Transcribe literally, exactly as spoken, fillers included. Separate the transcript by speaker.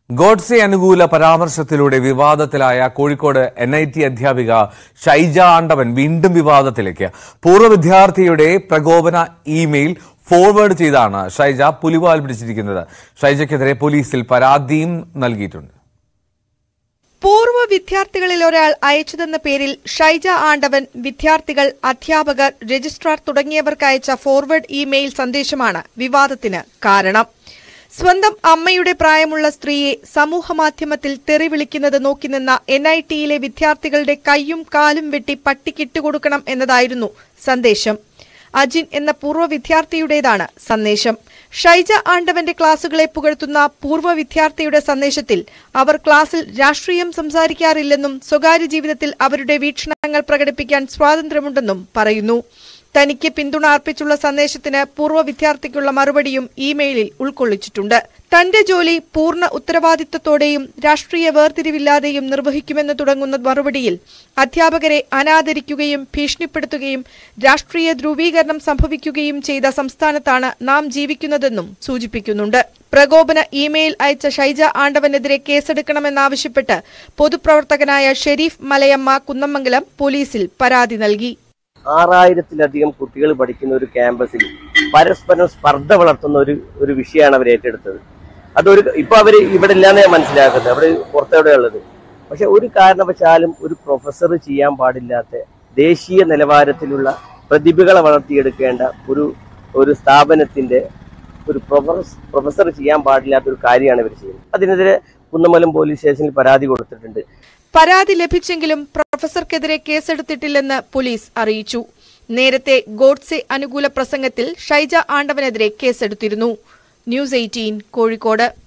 Speaker 1: ഗോഡ്സെ അനുകൂല പരാമർശത്തിലൂടെ വിവാദത്തിലായ കോഴിക്കോട് എൻ ഐ ടി അധ്യാപിക ഷൈജ ആണ്ടവൻ വീണ്ടും വിവാദത്തിലേക്ക്. പൂർവ്വ വിദ്യാർത്ഥിയുടെ പ്രകോപന ഇമെയിൽ ഫോർവേഡ് ചെയ്താണ് ഷൈജ പുലിവാൽ പിടിച്ചിരിക്കുന്നത്. ഷൈജയ്ക്കെതിരെ പോലീസിൽ പരാതിയും നൽകിയിട്ടുണ്ട്.
Speaker 2: പൂർവ്വ വിദ്യാർത്ഥികളിൽ ഒരാൾ അയച്ചതെന്ന പേരിൽ ഷൈജ ആണ്ടവൻ വിദ്യാർത്ഥികൾ, അധ്യാപകർ, രജിസ്ട്രാർ തുടങ്ങിയവർക്ക് അയച്ച ഫോർവേഡ് ഇമെയിൽ സന്ദേശമാണ് വിവാദത്തിന് കാരണം. സ്വന്തം അമ്മയുടെ പ്രായമുള്ള സ്ത്രീയെ സമൂഹമാധ്യമത്തിൽ തെറി വിളിക്കുന്നത് നോക്കി നിന്ന എൻ ഐ ടിയിലെ വിദ്യാർത്ഥികളുടെ കൈയും കാലും വെട്ടി പട്ടിക്കിട്ടുകൊടുക്കണം എന്നതായിരുന്നു സന്ദേശം. അജിൻ എന്ന പൂർവ്വ വിദ്യാർത്ഥിയുടേതാണ് സന്ദേശം. ഷൈജ ആണ്ടവന്റെ ക്ലാസുകളെ പുകഴ്ത്തുന്ന പൂർവ്വ വിദ്യാർത്ഥിയുടെ സന്ദേശത്തിൽ അവർ ക്ലാസ്സിൽ രാഷ്ട്രീയം സംസാരിക്കാറില്ലെന്നും സ്വകാര്യ ജീവിതത്തിൽ അവരുടെ വീക്ഷണങ്ങൾ പ്രകടിപ്പിക്കാൻ സ്വാതന്ത്ര്യമുണ്ടെന്നും പറയുന്നു. തനിക്ക് പിന്തുണ അർപ്പിച്ചുള്ള സന്ദേശത്തിന് പൂർവ്വ വിദ്യാർത്ഥിക്കുള്ള മറുപടിയും ഇമെയിലിൽ ഉൾക്കൊള്ളിച്ചിട്ടുണ്ട്. തന്റെ ജോലി പൂർണ്ണ ഉത്തരവാദിത്വത്തോടെയും രാഷ്ട്രീയ വേർതിരിവില്ലാതെയും നിർവഹിക്കുമെന്ന് തുടങ്ങുന്ന മറുപടിയിൽ അധ്യാപകരെ അനാദരിക്കുകയും ഭീഷണിപ്പെടുത്തുകയും രാഷ്ട്രീയ ധ്രുവീകരണം സംഭവിക്കുകയും ചെയ്ത സംസ്ഥാനത്താണ് നാം ജീവിക്കുന്നതെന്നും സൂചിപ്പിക്കുന്നുണ്ട്. പ്രകോപന ഇമെയിൽ അയച്ച ഷൈജ ആണ്ടവനെതിരെ കേസെടുക്കണമെന്നാവശ്യപ്പെട്ട് പൊതുപ്രവർത്തകനായ ഷെരീഫ് മലയമ്മ കുന്നമംഗലം പോലീസിൽ പരാതി നൽകി.
Speaker 3: ആറായിരത്തിലധികം കുട്ടികൾ പഠിക്കുന്ന ഒരു ക്യാമ്പസിൽ പരസ്പരം സ്പർദ്ധ വളർത്തുന്ന ഒരു ഒരു വിഷയമാണ് അവർ ഏറ്റെടുത്തത്. അതൊരു ഇപ്പൊ അവര് ഇവിടെ ഇല്ലാന്ന് ഞാൻ മനസ്സിലാക്കുന്നത്, അവിടെ പുറത്തെവിടെ ഉള്ളത്. പക്ഷെ ഒരു കാരണവശാലും ഒരു പ്രൊഫസർ ചെയ്യാൻ പാടില്ലാത്ത ദേശീയ നിലവാരത്തിലുള്ള പ്രതിഭകളെ വളർത്തിയെടുക്കേണ്ട ഒരു ഒരു സ്ഥാപനത്തിന്റെ ഒരു പ്രൊഫസർ പ്രൊഫസർ ചെയ്യാൻ പാടില്ലാത്ത ഒരു കാര്യമാണ് ഇവർ ചെയ്യുന്നത്. അതിനെതിരെ കുന്നമംഗലം പോലീസ് സ്റ്റേഷനിൽ പരാതി കൊടുത്തിട്ടുണ്ട്.
Speaker 2: പരാതി ലഭിച്ചെങ്കിലും പ്രൊഫസർക്കെതിരെ കേസെടുത്തിട്ടില്ലെന്ന് പോലീസ് അറിയിച്ചു. നേരത്തെ ഗോഡ്സെ അനുകൂല പ്രസംഗത്തിൽ ഷൈജ ആണ്ടവനെതിരെ കേസെടുത്തിരുന്നു. News eighteen Kozhikode.